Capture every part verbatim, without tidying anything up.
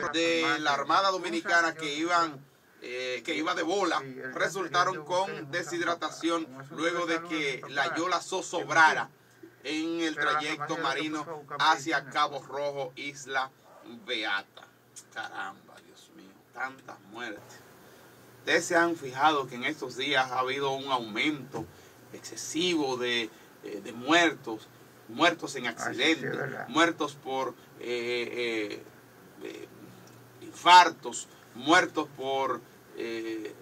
de la Armada Dominicana que iban eh, que iba de bola resultaron con deshidratación luego de que la yola zozobrara en el trayecto marino hacia Cabo Rojo, Isla Beata. Caramba, Dios mío, tantas muertes. Ustedes se han fijado que en estos días ha habido un aumento excesivo de, eh, de muertos, muertos en accidentes, ah, sí, muertos por eh, eh, eh, infartos, muertos por eh,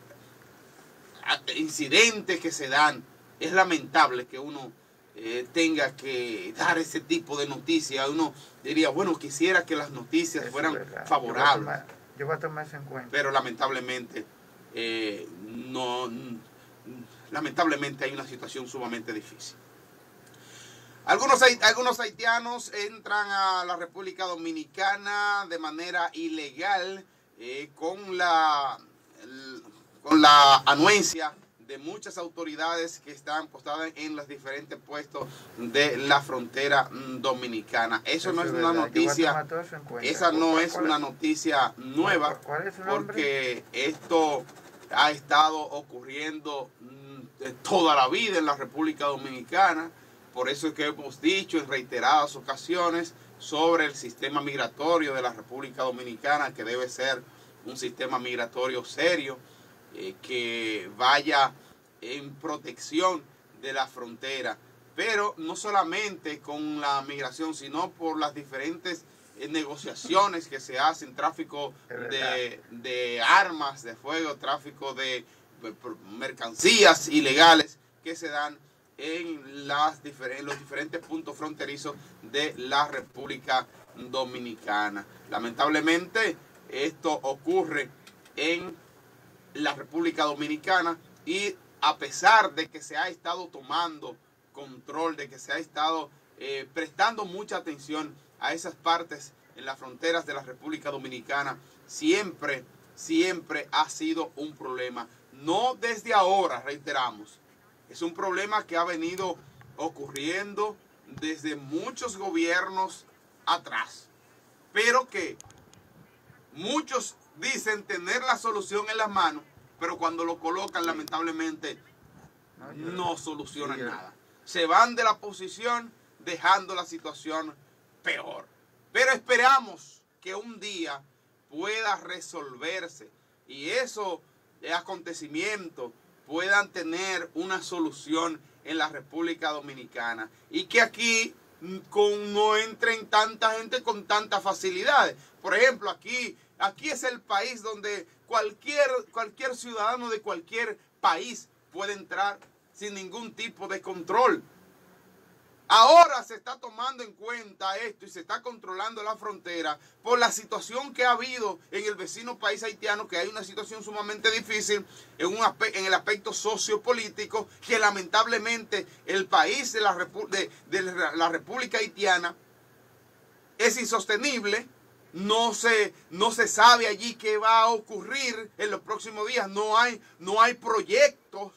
incidentes que se dan. Es lamentable que uno eh, tenga que dar ese tipo de noticias. Uno diría, bueno, quisiera que las noticias eso fueran favorables. Yo voy a tomar eso en cuenta. Pero lamentablemente, eh, no, lamentablemente hay una situación sumamente difícil. Algunos, algunos haitianos entran a la República Dominicana de manera ilegal eh, con, la, el, con la anuencia de muchas autoridades que están postadas en los diferentes puestos de la frontera dominicana. Eso, eso no es una noticia, esa no es una noticia nueva, porque esto ha estado ocurriendo toda la vida en la República Dominicana. Por eso es que hemos dicho en reiteradas ocasiones sobre el sistema migratorio de la República Dominicana, que debe ser un sistema migratorio serio, eh, que vaya en protección de la frontera, pero no solamente con la migración, sino por las diferentes eh, negociaciones que se hacen, tráfico de, de armas de fuego, tráfico de, de mercancías ilegales que se dan en, las en los diferentes puntos fronterizos de la República Dominicana. Lamentablemente, esto ocurre en la República Dominicana y a pesar de que se ha estado tomando control, de que se ha estado eh, prestando mucha atención a esas partes en las fronteras de la República Dominicana, siempre, siempre ha sido un problema. No desde ahora, reiteramos, es un problema que ha venido ocurriendo desde muchos gobiernos atrás, pero que muchos dicen tener la solución en las manos, pero cuando lo colocan, lamentablemente, no solucionan nada. Se van de la posición dejando la situación peor. Pero esperamos que un día pueda resolverse y esos acontecimientos puedan tener una solución en la República Dominicana y que aquí con, no entren tanta gente con tantas facilidades. Por ejemplo, aquí, aquí es el país donde cualquier, cualquier ciudadano de cualquier país puede entrar sin ningún tipo de control. Ahora se está tomando en cuenta esto y se está controlando la frontera por la situación que ha habido en el vecino país haitiano, que hay una situación sumamente difícil en, un aspecto, en el aspecto sociopolítico, que lamentablemente el país de la, Repu de, de la República Haitiana es insostenible. No se, no se sabe allí qué va a ocurrir en los próximos días. No hay, no hay proyectos.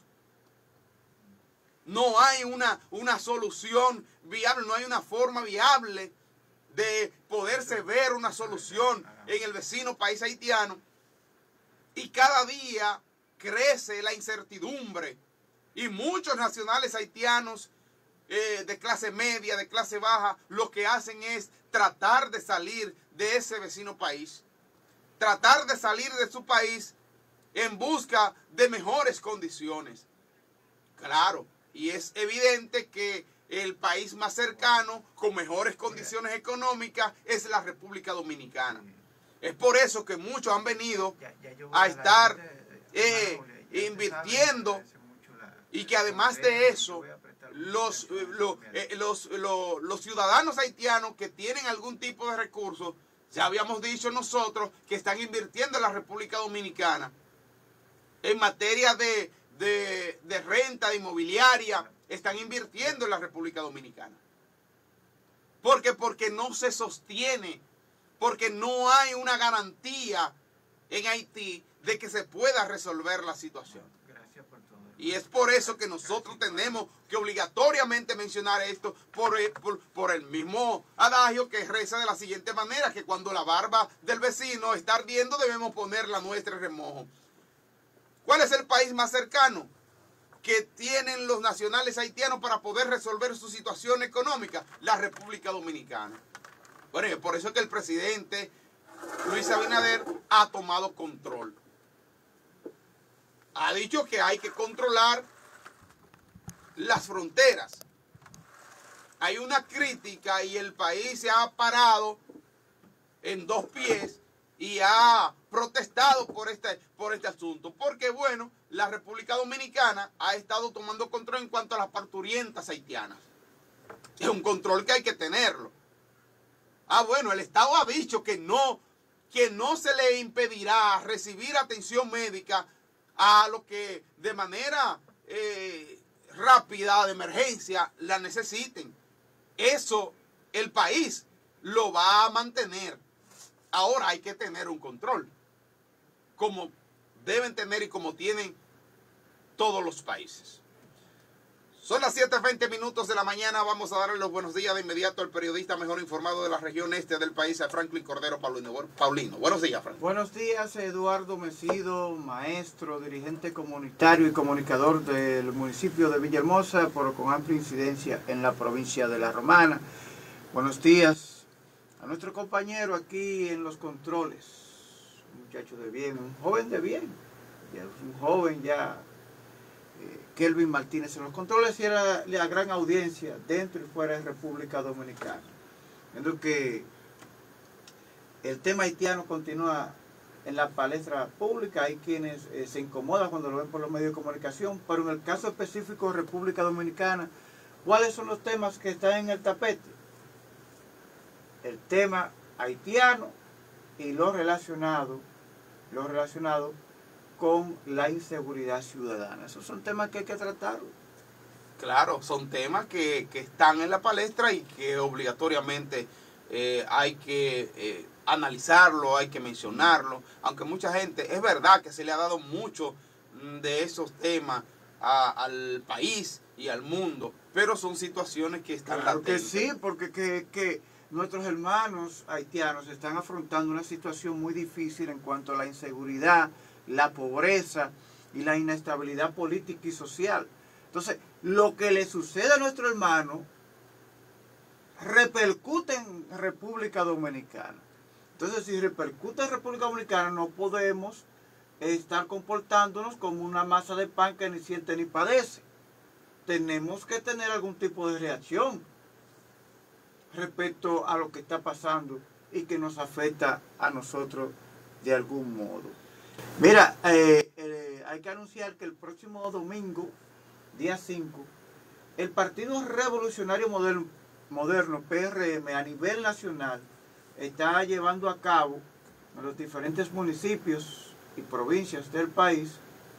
No hay una, una solución viable, no hay una forma viable de poderse ver una solución en el vecino país haitiano. Y cada día crece la incertidumbre. Y muchos nacionales haitianos eh, de clase media, de clase baja, lo que hacen es tratar de salir de ese vecino país. Tratar de salir de su país en busca de mejores condiciones. Claro. Y es evidente que el país más cercano, con mejores condiciones económicas, es la República Dominicana. Es por eso que muchos han venido a estar eh, invirtiendo y que además de eso, los, los, eh, los, los, los ciudadanos haitianos que tienen algún tipo de recursos, ya habíamos dicho nosotros, que están invirtiendo en la República Dominicana en materia de... De, de renta, de inmobiliaria, están invirtiendo en la República Dominicana. ¿Por qué? Porque no se sostiene, porque no hay una garantía en Haití de que se pueda resolver la situación. Gracias por todo. Y es por eso que nosotros tenemos que obligatoriamente mencionar esto por el, por, por el mismo adagio que reza de la siguiente manera, que cuando la barba del vecino está ardiendo debemos poner la nuestra en remojo. ¿Cuál es el país más cercano que tienen los nacionales haitianos para poder resolver su situación económica? La República Dominicana. Bueno, por eso es que el presidente Luis Abinader ha tomado control. Ha dicho que hay que controlar las fronteras. Hay una crítica y el país se ha parado en dos pies y ha protestado por este, por este asunto. Porque, bueno, la República Dominicana ha estado tomando control en cuanto a las parturientas haitianas. Es un control que hay que tenerlo. Ah, bueno, el Estado ha dicho que no, que no se le impedirá recibir atención médica a los que de manera eh, rápida, de emergencia, la necesiten. Eso el país lo va a mantener. Ahora hay que tener un control, como deben tener y como tienen todos los países. Son las siete veinte minutos de la mañana. Vamos a darle los buenos días de inmediato al periodista mejor informado de la región este del país, a Franklin Cordero Paulino. Paulino. Buenos días, Franklin. Buenos días, Eduardo Mesido, maestro, dirigente comunitario y comunicador del municipio de Villahermosa, pero con amplia incidencia en la provincia de La Romana. Buenos días a nuestro compañero aquí en los controles, un muchacho de bien, un joven de bien, ya es un joven ya... Kelvin Martínez en los controles y era la gran audiencia dentro y fuera de República Dominicana. Viendo que el tema haitiano continúa en la palestra pública, hay quienes eh, se incomodan cuando lo ven por los medios de comunicación, pero en el caso específico de República Dominicana, ¿cuáles son los temas que están en el tapete? El tema haitiano y lo relacionado, lo relacionado con la inseguridad ciudadana. Esos son temas que hay que tratar. Claro, son temas que, que están en la palestra y que obligatoriamente eh, hay que eh, analizarlo, hay que mencionarlo, aunque mucha gente, es verdad que se le ha dado mucho de esos temas a, al país y al mundo, pero son situaciones que están claro latentes. Que sí, porque que, que nuestros hermanos haitianos están afrontando una situación muy difícil en cuanto a la inseguridad, la pobreza y la inestabilidad política y social. Entonces, lo que le sucede a nuestro hermano repercute en República Dominicana. Entonces, si repercute en República Dominicana, no podemos estar comportándonos como una masa de pan que ni siente ni padece. Tenemos que tener algún tipo de reacción respecto a lo que está pasando y que nos afecta a nosotros de algún modo. Mira, eh, eh, hay que anunciar que el próximo domingo, día cinco, el Partido Revolucionario Moderno, Moderno, P R M, a nivel nacional, está llevando a cabo en los diferentes municipios y provincias del país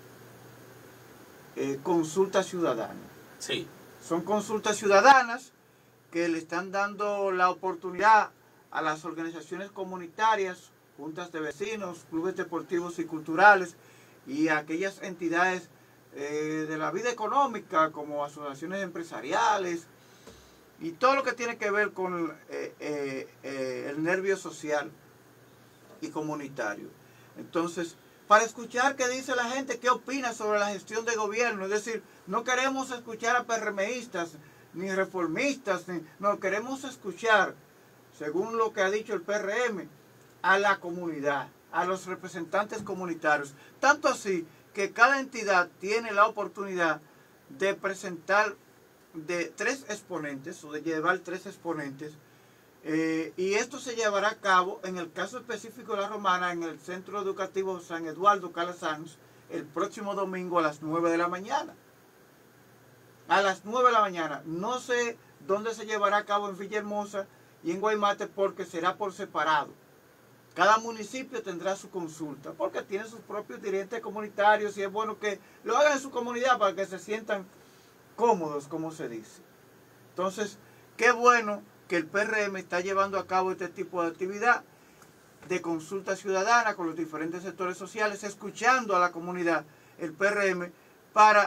eh, consultas ciudadanas. Sí. Son consultas ciudadanas que le están dando la oportunidad a las organizaciones comunitarias, juntas de vecinos, clubes deportivos y culturales y a aquellas entidades eh, de la vida económica como asociaciones empresariales y todo lo que tiene que ver con eh, eh, eh, el nervio social y comunitario. Entonces, para escuchar qué dice la gente, qué opina sobre la gestión de gobierno, es decir, no queremos escuchar a PRMistas ni reformistas, ni, no queremos escuchar, según lo que ha dicho el P R M, a la comunidad, a los representantes comunitarios. Tanto así que cada entidad tiene la oportunidad de presentar de tres exponentes o de llevar tres exponentes eh, y esto se llevará a cabo en el caso específico de La Romana en el Centro Educativo San Eduardo Calasanz el próximo domingo a las nueve de la mañana. A las nueve de la mañana. No sé dónde se llevará a cabo en Villahermosa y en Guaymate porque será por separado. Cada municipio tendrá su consulta, porque tiene sus propios dirigentes comunitarios y es bueno que lo hagan en su comunidad para que se sientan cómodos, como se dice. Entonces, qué bueno que el P R M está llevando a cabo este tipo de actividad de consulta ciudadana con los diferentes sectores sociales, escuchando a la comunidad, el P R M, para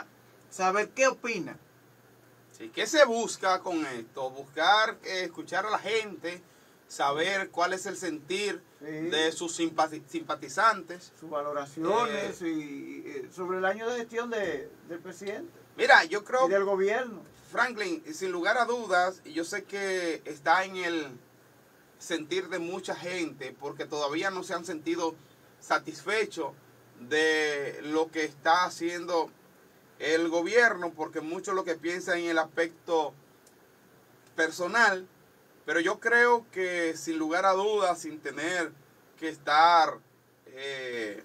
saber qué opina. Sí, ¿qué se busca con esto? Buscar eh, escuchar a la gente, saber cuál es el sentir sí. de sus simpatizantes. Sus valoraciones eh, y, y sobre el año de gestión de, del presidente. Mira, yo creo... Y del gobierno. Franklin, sin lugar a dudas, yo sé que está en el sentir de mucha gente, porque todavía no se han sentido satisfechos de lo que está haciendo el gobierno, porque muchos lo que piensan en el aspecto personal, pero yo creo que sin lugar a dudas, sin tener que estar eh,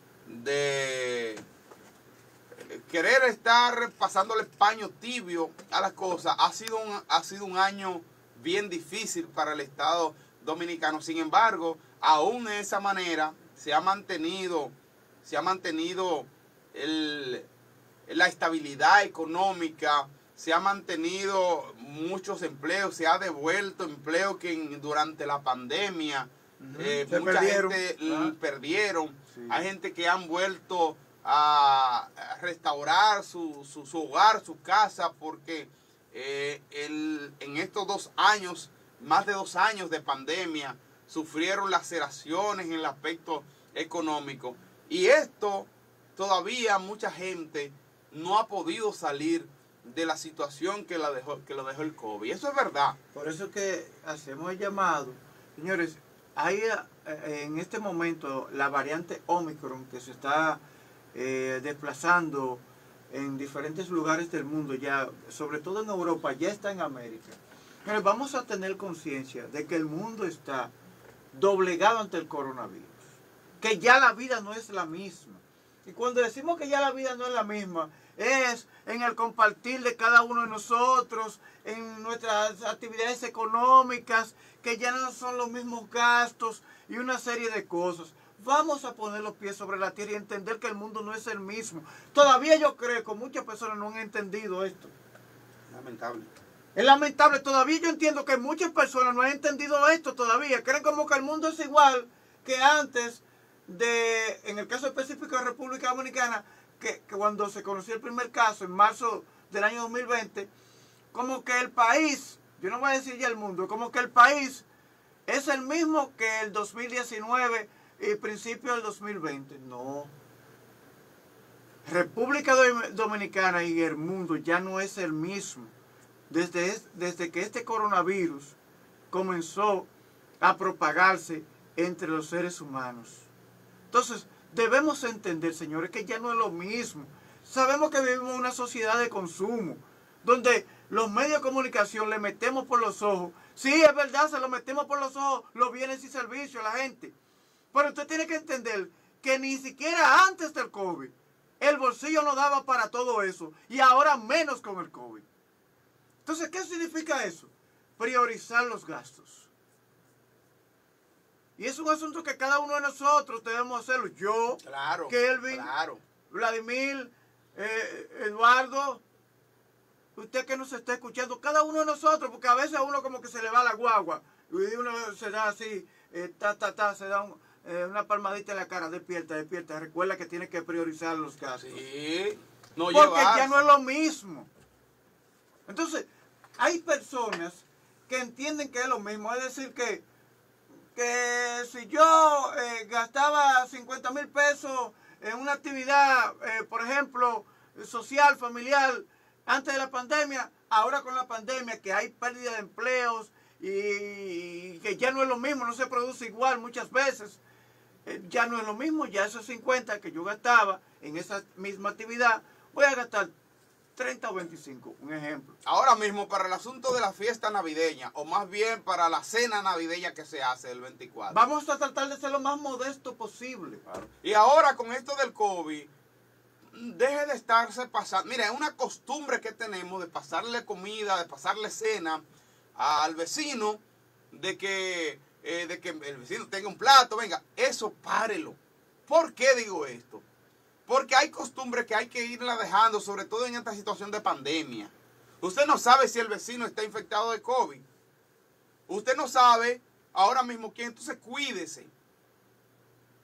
de querer estar pasándole paño tibio a las cosas, ha sido un, ha sido un año bien difícil para el Estado dominicano. Sin embargo, aún de esa manera se ha mantenido, se ha mantenido el, la estabilidad económica, se ha mantenido muchos empleos, se ha devuelto empleo que en, durante la pandemia uh-huh. eh, mucha perdieron. gente uh-huh. perdieron. Sí. Hay gente que han vuelto a restaurar su, su, su hogar, su casa, porque eh, el, en estos dos años, más de dos años de pandemia, sufrieron laceraciones en el aspecto económico. Y esto todavía mucha gente no ha podido salir de la situación que, la dejó, que lo dejó el COVID. Eso es verdad. Por eso que hacemos el llamado. Señores, hay eh, en este momento la variante Omicron que se está eh, desplazando en diferentes lugares del mundo, ya sobre todo en Europa, ya está en América. Pero vamos a tener conciencia de que el mundo está doblegado ante el coronavirus, que ya la vida no es la misma. Y cuando decimos que ya la vida no es la misma, es en el compartir de cada uno de nosotros, en nuestras actividades económicas, que ya no son los mismos gastos y una serie de cosas. Vamos a poner los pies sobre la tierra y entender que el mundo no es el mismo. Todavía yo creo que muchas personas no han entendido esto. Lamentable. Es lamentable, todavía yo entiendo que muchas personas no han entendido esto todavía. Creen como que el mundo es igual que antes de, en el caso específico de República Dominicana, que, que cuando se conoció el primer caso en marzo del año dos mil veinte, como que el país, yo no voy a decir ya el mundo, como que el país es el mismo que el dos mil diecinueve y principio del dos mil veinte. No. República Dominicana y el mundo ya no es el mismo. Desde, desde que este coronavirus comenzó a propagarse entre los seres humanos. Entonces, debemos entender, señores, que ya no es lo mismo. Sabemos que vivimos en una sociedad de consumo, donde los medios de comunicación le metemos por los ojos. Sí, es verdad, se lo metemos por los ojos los bienes y servicios a la gente. Pero usted tiene que entender que ni siquiera antes del COVID, el bolsillo no daba para todo eso. Y ahora menos con el COVID. Entonces, ¿qué significa eso? Priorizar los gastos. Y es un asunto que cada uno de nosotros debemos hacerlo. Yo, claro, Kelvin, claro. Vladimir, eh, Eduardo, usted que nos está escuchando, cada uno de nosotros, porque a veces a uno como que se le va la guagua, y uno se da así, eh, ta, ta, ta, se da un, eh, una palmadita en la cara, despierta, despierta, recuerda que tiene que priorizar los gastos. Sí, no porque llevas. Ya no es lo mismo. Entonces, hay personas que entienden que es lo mismo, es decir, que, que si yo eh, gastaba cincuenta mil pesos en una actividad, eh, por ejemplo, social, familiar, antes de la pandemia, ahora con la pandemia, que hay pérdida de empleos y, y que ya no es lo mismo, no se produce igual muchas veces, eh, ya no es lo mismo, ya esos cincuenta que yo gastaba en esa misma actividad, voy a gastar treinta o veinticinco, un ejemplo. Ahora mismo para el asunto de la fiesta navideña, o más bien para la cena navideña que se hace el veinticuatro. Vamos a tratar de ser lo más modesto posible. Claro. Y ahora con esto del COVID, deje de estarse pasando. Mira, es una costumbre que tenemos de pasarle comida, de pasarle cena al vecino, de que, eh, de que el vecino tenga un plato, venga, eso párelo. ¿Por qué digo esto? Porque hay costumbres que hay que irla dejando, sobre todo en esta situación de pandemia. Usted no sabe si el vecino está infectado de COVID. Usted no sabe ahora mismo quién, entonces cuídese.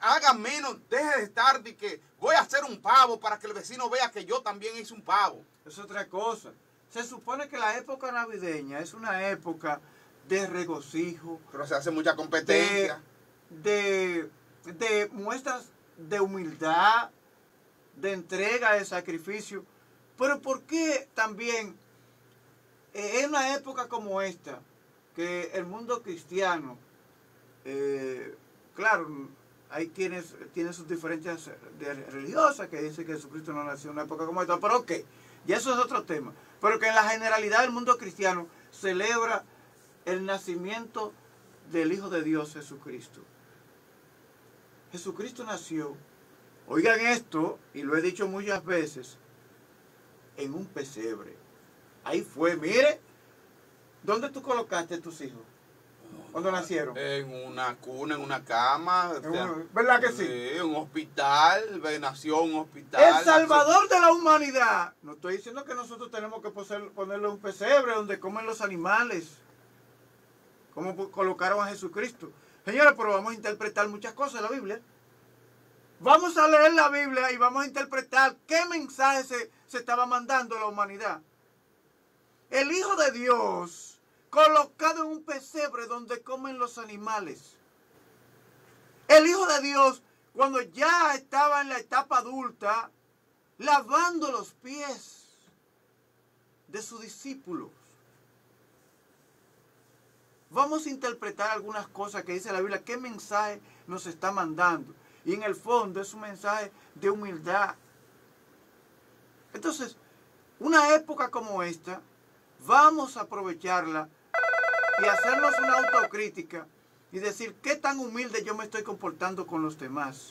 haga menos, deje de estar de que voy a hacer un pavo para que el vecino vea que yo también hice un pavo. Es otra cosa. Se supone que la época navideña es una época de regocijo. Pero se hace mucha competencia. De, de, de muestras de humildad, de entrega, de sacrificio. Pero ¿por qué también eh, en una época como esta, que el mundo cristiano, eh, claro, hay quienes tienen sus diferencias de religiosas, que dicen que Jesucristo no nació en una época como esta, pero ok, ya eso es otro tema. Pero que en la generalidad del mundo cristiano celebra el nacimiento del Hijo de Dios, Jesucristo. Jesucristo nació, oigan esto, y lo he dicho muchas veces, en un pesebre. Ahí fue, mire, ¿dónde tú colocaste a tus hijos cuando nacieron? En una cuna, en una cama. En una, ¿verdad que sí? En un hospital, nació en un hospital. El Salvador de la humanidad. No estoy diciendo que nosotros tenemos que ponerle un pesebre donde comen los animales, como colocaron a Jesucristo. Señores, pero vamos a interpretar muchas cosas de la Biblia. Vamos a leer la Biblia y vamos a interpretar qué mensaje se, se estaba mandando a la humanidad. El Hijo de Dios colocado en un pesebre donde comen los animales. El Hijo de Dios, cuando ya estaba en la etapa adulta, lavando los pies de sus discípulos. Vamos a interpretar algunas cosas que dice la Biblia, qué mensaje nos está mandando. Y en el fondo es un mensaje de humildad. Entonces, una época como esta, vamos a aprovecharla y hacernos una autocrítica y decir qué tan humilde yo me estoy comportando con los demás.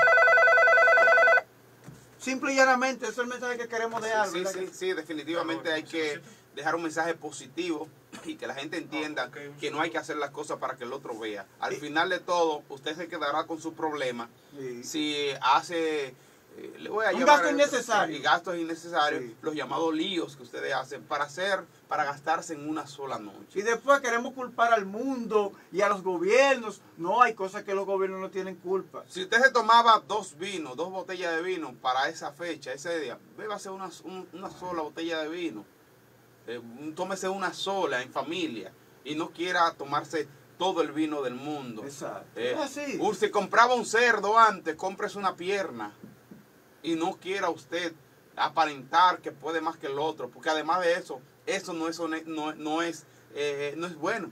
Simple y llanamente, ese es el mensaje que queremos dejar. Sí, sí, sí, sí, definitivamente hay que dejar un mensaje positivo y que la gente entienda que no hay que hacer las cosas para que el otro vea. Al final de todo, usted se quedará con su problema. Sí. Si hace... Eh, le voy a un gasto innecesario. Y gastos innecesarios, sí. Los llamados líos que ustedes hacen para hacer, para gastarse en una sola noche. Y después queremos culpar al mundo y a los gobiernos. No, hay cosas que los gobiernos no tienen culpa. Si usted se tomaba dos vinos, dos botellas de vino para esa fecha, ese día, bébase una, un, una sola botella de vino. Eh, tómese una sola en familia y no quiera tomarse todo el vino del mundo. Exacto. Eh, es así. Si compraba un cerdo antes, cómprese una pierna. Y no quiera usted aparentar que puede más que el otro, porque además de eso, eso no es, no, no es, eh, no es bueno.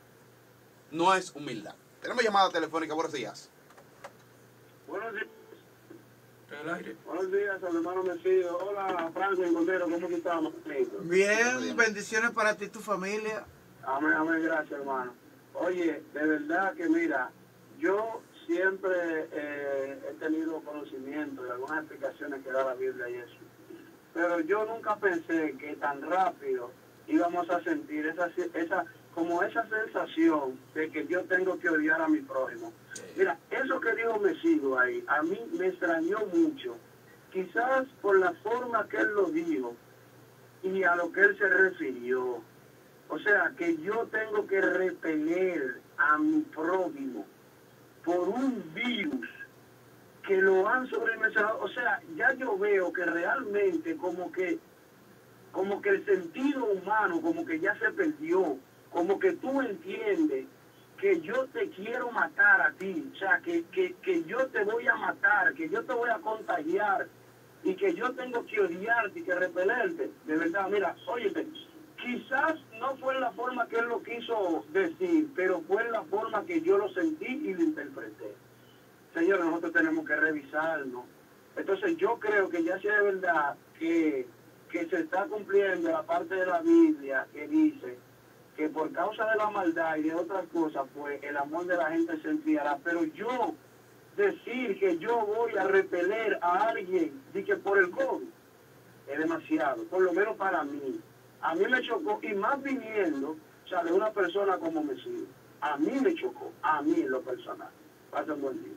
No es humildad. Tenemos llamada telefónica, buenos días. Buenos días. El aire. Buenos días, hermano Mesido. Hola, Franklin Condero, ¿cómo estamos? Bien, bendiciones para ti y tu familia. Amén, amén, gracias, hermano. Oye, de verdad que mira, yo siempre eh, he tenido conocimiento de algunas explicaciones que da la Biblia y eso. Pero yo nunca pensé que tan rápido íbamos a sentir esa, esa, como esa sensación de que yo tengo que odiar a mi prójimo. Mira, eso que dijo Mesido ahí, a mí me extrañó mucho. Quizás por la forma que él lo dijo y a lo que él se refirió. O sea, que yo tengo que repeler a mi prójimo por un virus que lo han sobremesado. O sea, ya yo veo que realmente como que como que el sentido humano como que ya se perdió, como que tú entiendes que yo te quiero matar a ti, o sea, que, que, que yo te voy a matar, que yo te voy a contagiar y que yo tengo que odiarte y que repelerte. De verdad, mira, óyete, quizás no fue en la forma que él lo quiso decir, pero fue en la forma que yo lo sentí y lo interpreté. Señores, nosotros tenemos que revisarnos. Entonces yo creo que ya sea de verdad que, que se está cumpliendo la parte de la Biblia que dice que por causa de la maldad y de otras cosas, pues el amor de la gente se enfriará. Pero yo decir que yo voy a repeler a alguien y que por el COVID es demasiado, por lo menos para mí. A mí me chocó, y más viniendo, o sea, de una persona como Mesido. A mí me chocó, a mí en lo personal. Pasa un buen día.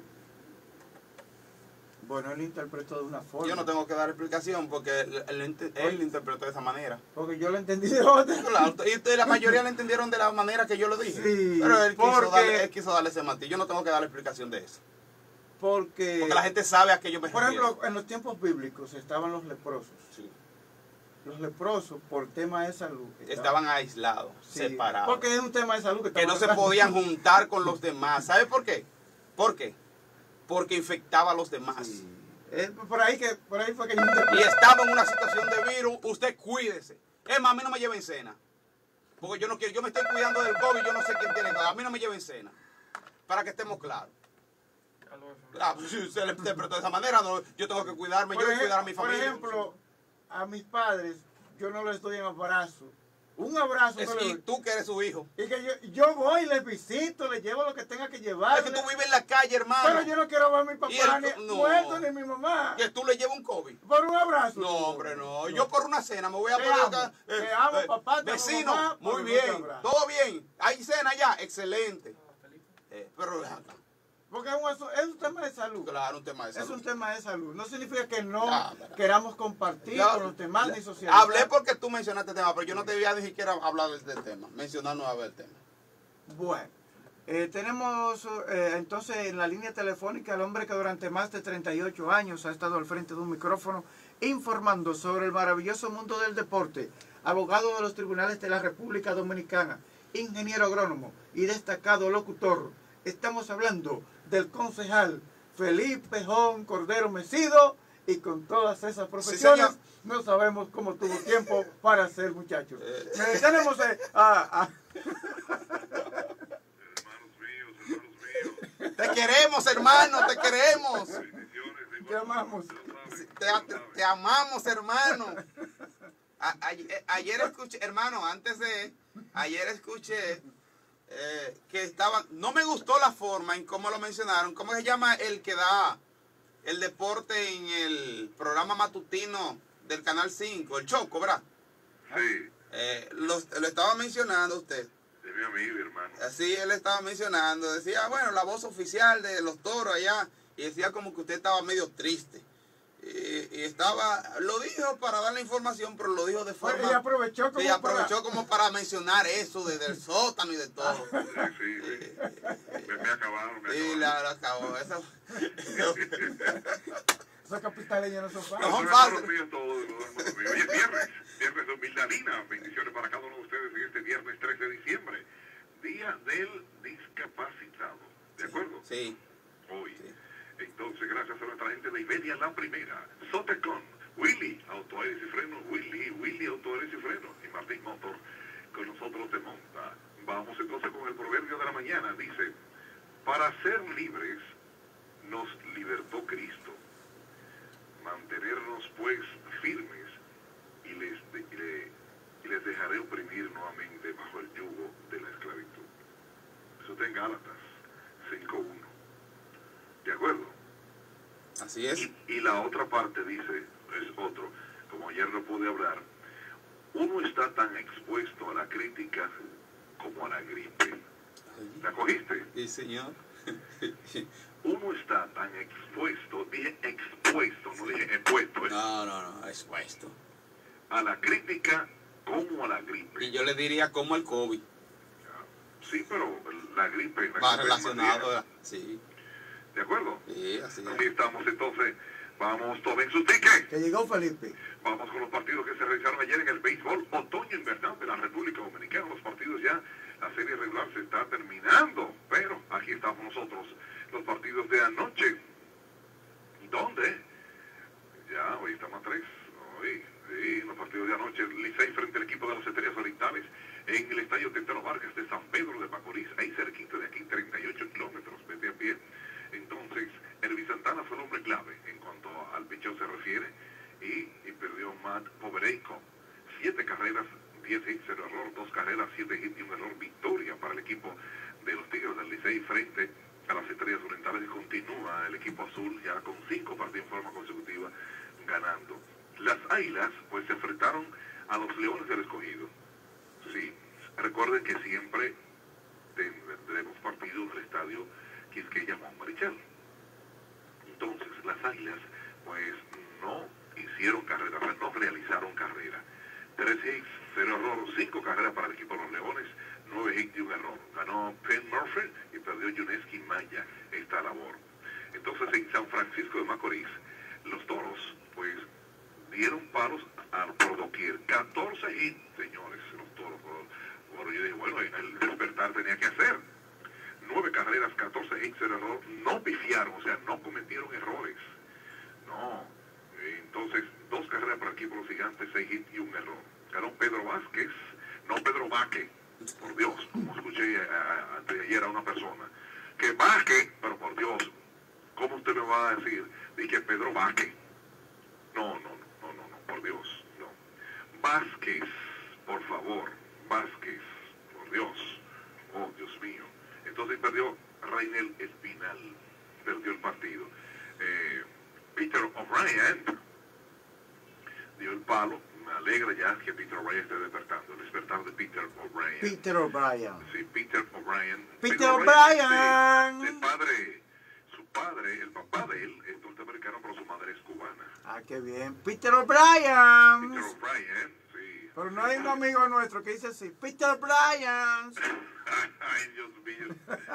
Bueno, él interpretó de una forma. Yo no tengo que dar explicación porque él, él, él lo interpretó de esa manera. Porque yo lo entendí de otra. Claro, y la mayoría lo entendieron de la manera que yo lo dije. Sí, pero él, porque... quiso darle, él quiso darle ese matiz. Yo no tengo que dar explicación de eso. Porque, Porque la gente sabe a qué yo me por refiero. ejemplo, en los tiempos bíblicos estaban los leprosos. Sí. Los leprosos, por tema de salud, Estaban aislados, sí, separados. porque es un tema de salud que, Que no se estaban podían tratando. juntar con los demás. ¿Sabe por qué? ¿Por qué? Porque infectaba a los demás. Sí. Es por ahí que por ahí fue que yo Y estaba en una situación de virus, usted cuídese. Es más, a mí no me lleven cena. Porque yo no quiero, yo me estoy cuidando del COVID, yo no sé quién tiene COVID. A mí no me lleven cena. Para que estemos claros. Claro, si se le interpretó de esa manera, no, yo tengo que cuidarme, Por yo voy a ejem- cuidar a mi por familia. ejemplo, a mis padres, yo no les doy un abrazo. Un abrazo. Es, no le y doy. tú que eres su hijo. Y que yo, yo voy, les visito, les llevo lo que tenga que llevar. Es que tú vives en la calle, hermano. Pero yo no quiero ver a mi Y papá el- ni no. muerto ni mi mamá. Que tú le lleves un COVID. Por un abrazo. No, hombre, no. Yo por una cena me voy a Te poner amo, acá. te amo, papá, te amo, Vecino, mamá, muy pero no te bien. abrazo. Todo bien. Hay cena ya. Excelente. Eh, pero acá. Porque es un, asu- es un tema de salud. Claro, un tema de Es salud. un tema de salud. No significa que no Ah, verdad. queramos compartir Yo- con los demás ni socializar. Hablé porque tú mencionaste el tema, pero yo no te había ni siquiera hablado de este tema. Mencionar no el tema. Bueno, eh, tenemos eh, entonces en la línea telefónica al hombre que durante más de treinta y ocho años ha estado al frente de un micrófono informando sobre el maravilloso mundo del deporte, abogado de los tribunales de la República Dominicana, ingeniero agrónomo y destacado locutor. Estamos hablando del concejal Felipe Jón Cordero Mesido, y con todas esas profesiones señor. no sabemos cómo tuvo tiempo para ser muchacho. Eh. Eh, tenemos eh, a- a Hermanos míos, hermanos míos, Te queremos, hermano, te queremos. bendiciones de Te amamos. Te, te- te amamos, hermano. A- a- eh, ayer escuché, hermano, antes de, ayer escuché eh, que estaban, no me gustó la forma en cómo lo mencionaron. ¿Cómo se llama el que da el deporte en el programa matutino del Canal cinco? El Choco, ¿verdad? Sí, Eh, lo, lo estaba mencionando usted. de mi amigo, hermano. Así él estaba mencionando. Decía, bueno, la voz oficial de los toros allá. Y decía como que usted estaba medio triste. Y, y estaba, lo dijo para dar la información, pero lo dijo de forma... y aprovechó como Sí, aprovechó para- como para mencionar eso de, del sótano y de todo. Sí, sí, sí. Me, me acabaron, me Sí, acabaron. la, la acabó. Eso, Esos capitaleños no son No, fáciles. son Los fáciles. hermanos míos todos, los hermanos míos. Hoy es viernes, viernes de humildalina. Bendiciones para cada uno de ustedes en este viernes tres de diciembre, día del discapacitado. ¿De acuerdo? sí. Hoy. Sí. Entonces, gracias a nuestra gente de Iberia La Primera, Sotecon, Willy, Autoeres y Freno, Willy, Willy, Autoeres y Freno, y Martín Motor, con nosotros te monta. Vamos entonces con el proverbio de la mañana. Dice, para ser libres nos libertó Cristo. Mantenernos pues firmes y les, de- y le- y les dejaré oprimir nuevamente bajo el yugo de la esclavitud. Eso está en Gálatas cinco uno. ¿De acuerdo? Así es. Y, y la otra parte dice, es otro, como ayer no pude hablar, uno está tan expuesto a la crítica como a la gripe. ¿La cogiste? Sí, señor. Uno está tan expuesto, dije expuesto, no dije expuesto, ¿eh? No, no, no, es puesto. a la crítica como a la gripe. Y yo le diría como el COVID. Sí, pero la gripe... La Va gripe relacionado. es a- Sí, ¿De acuerdo? sí, así Así es. estamos entonces. Vamos, tomen sus tickets. Que llegó Felipe. Vamos con los partidos que se realizaron ayer en el béisbol otoño-invernal de la República Dominicana. Los partidos ya, la serie regular se está terminando, pero aquí estamos nosotros. Los partidos de anoche. ¿Dónde? Ya, hoy estamos a tres. Hoy, sí, los partidos de anoche. Licey frente al equipo de las Estrellas Orientales en el estadio Tetelo Vargas de San Pedro de Macorís. Ahí cerquita de aquí, treinta y ocho kilómetros, vete a pie. Entonces, Elvis Santana fue el hombre clave en cuanto al picheo se refiere y, y perdió Matt Povereico. Siete carreras, diez hits, cero error, dos carreras, siete hits y un error. Victoria para el equipo de los Tigres del Licey frente a las Estrellas Orientales. Y continúa el equipo azul ya con cinco partidos en forma consecutiva ganando. Las Águilas pues se enfrentaron a los Leones del Escogido. Sí, recuerden que siempre tendremos partidos del estadio Quisqueya Marichal. Entonces, las Águilas, pues, no hicieron carrera, o sea, no realizaron carrera. Tres hits, cero error, cinco carreras para el equipo de los Leones, nueve hits y un error. Ganó Penn Murphy y perdió Yuneski Maya esta labor. Entonces en San Francisco de Macorís, los Toros, pues, dieron palos al por doquier. catorce hits, señores, los Toros. Bueno, yo dije, bueno, el despertar tenía que hacer. Nueve carreras, catorce hits, el error. No pifiaron, o sea, no cometieron errores. No. Entonces, dos carreras para el equipo de los Gigantes, seis hits y un error. Ganó Pedro Vázquez, no Pedro Vázquez, por Dios, como escuché antes de ayer a una persona. Que Vázquez, pero por Dios, ¿cómo usted me va a decir de que Pedro Vázquez? No, no, no, no, no, por Dios, no. Vázquez, por favor, Vázquez, por Dios, oh Dios mío. Entonces perdió Raynel Espinal, perdió el partido. Eh, Peter O'Brien dio el palo. Me alegra ya que Peter O'Brien esté despertando. El despertar de Peter O'Brien. Peter O'Brien. Sí, Peter O'Brien. Peter O'Brien. De, de padre, su padre, el papá de él es norteamericano, pero su madre es cubana. Ah, qué bien. Peter O'Brien. Peter O'Brien, sí. Pero no hay un amigo nuestro que dice así, Peter O'Brien. Ay, Dios mío.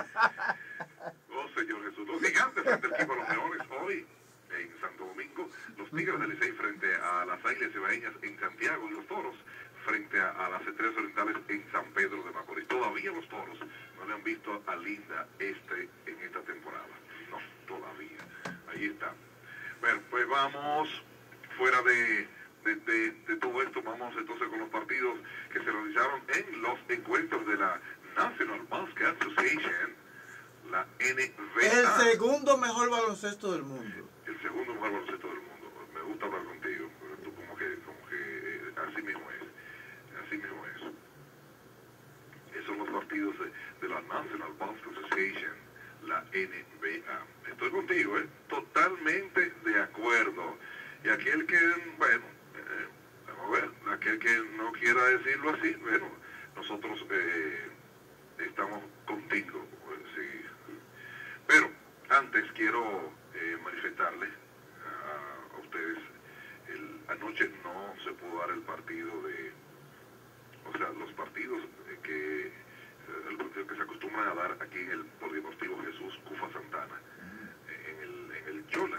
Oh, Señor Jesús. Los Gigantes frente al equipo de los Leones hoy en Santo Domingo, los Tigres del Licey frente a las Águilas Cibaeñas en Santiago y los Toros frente a, a las Estrellas Orientales en San Pedro de Macorís. Todavía los Toros no le han visto a Linda este en esta temporada. No, todavía. Ahí está. Bueno, pues vamos fuera de, de, de, de todo esto, vamos entonces con los partidos que se realizaron en los encuentros de la National Basket Association, la N B A. El segundo mejor baloncesto del mundo. El segundo mejor baloncesto del mundo. Me gusta hablar contigo, pero tú como que, como que eh, así mismo es. Así mismo es. Esos son los partidos de, de la National Basket Association, la N B A. Estoy contigo, ¿eh? Totalmente de acuerdo. Y aquel que, bueno, eh, vamos a ver, aquel que no quiera decirlo así, bueno, nosotros eh, estamos contigo. Pues, sí. Pero antes quiero eh, manifestarles a, a ustedes, el, anoche no se pudo dar el partido de, o sea, los partidos que, el partido que se acostumbran a dar aquí en el Polideportivo Jesús Cufa Santana, en el, en el Yola.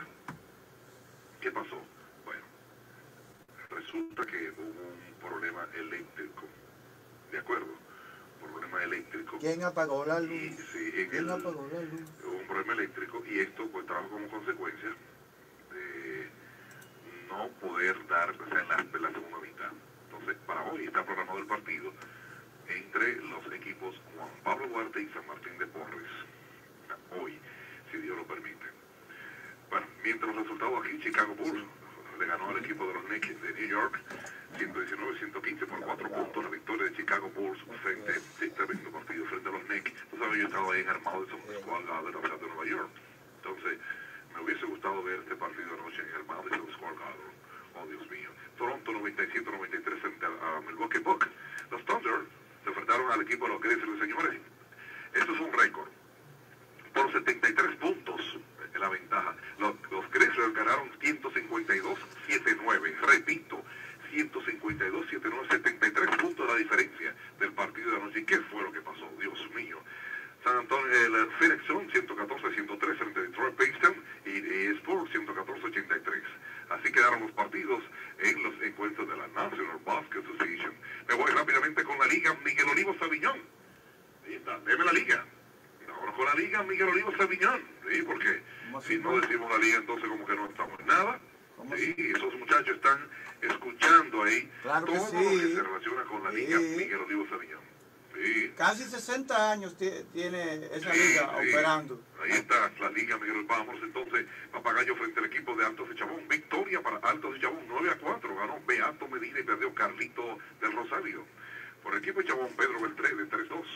¿Qué pasó? Bueno, resulta que hubo un problema eléctrico, ¿de acuerdo? Problema eléctrico. ¿Quién apagó la luz? Y, sí, en ¿Quién el, apagó la luz? Hubo un problema eléctrico y esto pues trajo como consecuencia de no poder dar, o sea, en la, en la segunda mitad. Entonces, para hoy está programado el partido entre los equipos Juan Pablo Duarte y San Martín de Porres. Hoy, si Dios lo permite. Bueno, mientras los resultados aquí, Chicago Bulls le ganó al equipo de los Knicks de New York ciento diecinueve a ciento quince por cuatro puntos. La victoria de Chicago Bulls frente a tremendo partido frente a los Knicks. Tú sabes, yo estaba ahí en armado de Squad Garden de la ciudad de Nueva York. Entonces, me hubiese gustado ver este partido anoche en el Madison Square Garden. Oh, Dios mío. Toronto noventa y siete a noventa y tres frente a Milwaukee Bucks. Los Thunder se enfrentaron al equipo de los Grizzlies, señores. Esto es un récord. Por setenta y tres puntos en la ventaja. Los, los Grizzlies ganaron ciento cincuenta y dos a setenta y nueve. Repito, ciento cincuenta y dos a setenta y nueve, setenta y tres puntos la diferencia del partido de anoche. ¿Qué fue lo que pasó? Dios mío. San Antonio, el Phoenix Suns ciento catorce a ciento tres frente a Detroit Pistons y, y Spurs ciento catorce a ochenta y tres. Así quedaron los partidos en los encuentros de la National Basket Association. Me voy rápidamente con la Liga Miguel Olivo Sabiñón. Ahí está, deme la Liga. Ahora con la Liga Miguel Olivo Sabiñón. Sí, porque si no decimos la Liga, entonces como que no estamos en nada. Sí, esos muchachos están escuchando ahí claro que todo sí. lo que se relaciona con la Liga Sí. Miguel Olivo Sabiñón. Sí. Casi sesenta años tiene esa Sí, liga sí. operando. Ahí está la Liga Miguel. Vamos entonces, Papagayo frente al equipo de Altos de Chabón. Victoria para Altos de Chabón, nueve a cuatro. Ganó Beato Medina y perdió Carlito del Rosario. Por el equipo de Chabón, Pedro Beltré de tres dos.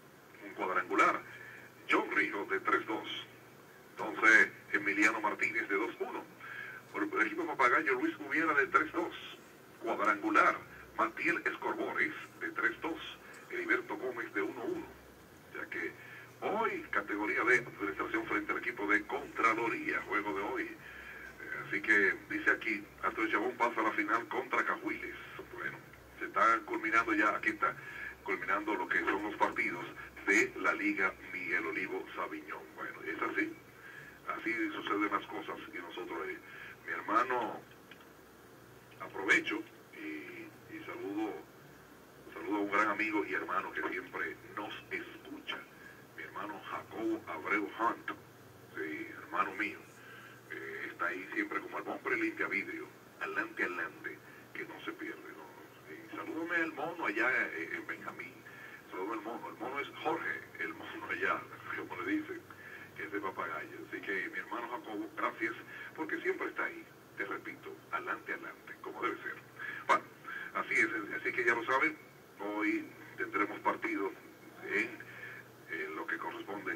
Un cuadrangular. John Rijo de tres dos. Entonces, Emiliano Martínez de dos uno. Por el equipo de Papagayo, Luis Hubiera de tres dos. Cuadrangular. Matiel Escorbores de tres dos. Heriberto Gómez de uno uno. Ya que hoy, categoría de administración frente al equipo de Contraloría, juego de hoy. Eh, así que dice aquí, Alto de Chabón pasa a la final contra Cahuiles. Bueno, se está culminando ya, aquí está culminando lo que son los partidos de la Liga Miguel Olivo Sabiñón. Bueno, es así. así suceden las cosas y nosotros, eh, mi hermano, aprovecho y, y saludo, saludo a un gran amigo y hermano que siempre nos escucha, mi hermano Jacobo Abreu Hunt, sí, hermano mío, eh, está ahí siempre como el hombre limpia vidrio, adelante, adelante, que no se pierde, ¿no? Y salúdame al mono allá eh, en Benjamín, saludo al mono, el mono es Jorge, el mono allá, como le dicen, que es de papagayo. Así que mi hermano Jacobo, gracias, porque siempre está ahí, te repito, adelante, adelante, como debe ser. Bueno, así es, así que ya lo saben, hoy tendremos partido en, en lo que corresponde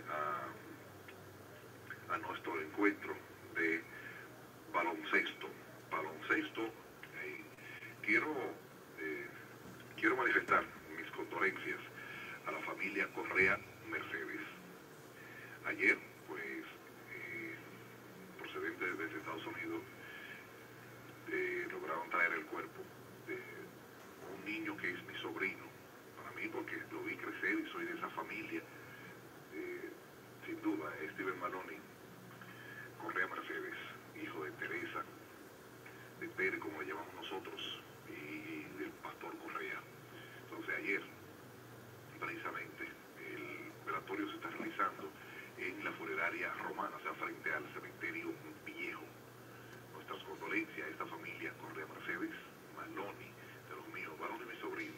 a, a nuestro encuentro de baloncesto. Baloncesto, eh, quiero, eh, quiero manifestar mis condolencias a la familia Correa Mercedes. Ayer, pues, eh, procedente desde Estados Unidos, eh, lograron traer el cuerpo de un niño que es mi sobrino, para mí porque lo vi crecer y soy de esa familia, eh, sin duda, Steven Maloney Correa Mercedes, hijo de Teresa, de Pérez, como le llamamos nosotros, y del pastor Correa. Entonces ayer, precisamente, el velatorio se está realizando en la funeraria romana, o sea, frente al cementerio viejo. Nuestras condolencias a esta familia Correa Mercedes, Maloney, de los míos, Maloney mi sobrino,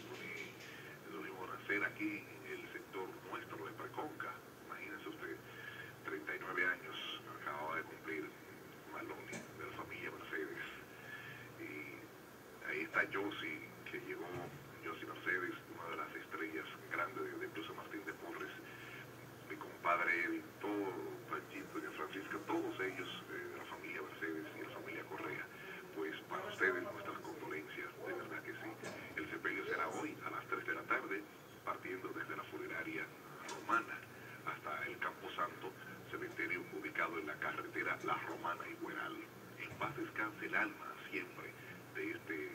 de los míos nacer aquí en el sector nuestro de Preconca. Imagínense usted, treinta y nueve años acababa de cumplir Maloney, de la familia Mercedes. Y ahí está Josie, que llegó, Josie Mercedes, una de las estrellas grandes de, de Cruz Martín de Porres, mi compadre Edwin, todo, Panchito, doña Francisca, todos ellos eh, de la familia Mercedes y de la familia Correa, pues para ustedes nuestras condolencias, de verdad que sí. El sepelio será hoy a las tres de la tarde, partiendo desde la funeraria romana hasta el Campo Santo, cementerio ubicado en la carretera La Romana y Güeral. En paz descanse el alma siempre de este